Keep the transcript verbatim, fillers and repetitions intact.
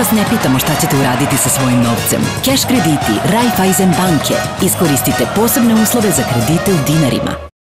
vas ne pitamo šta ćete uraditi sa svojim novcem. Keš krediti Raiffeisen banke. Iskoristite posebne uslove za kredite u dinarima.